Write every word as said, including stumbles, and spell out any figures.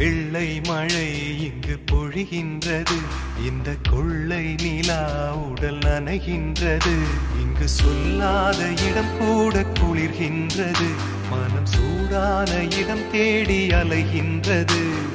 வெள்ளை மழை இங்கு பொழிகின்றது. இந்த கொள்ளை நிலா உடல் நனைகின்றது. இங்கு சொல்லாத இடம் கூட குளிர்கின்றது. மனம் சூடான இடம் தேடி அலைகின்றது.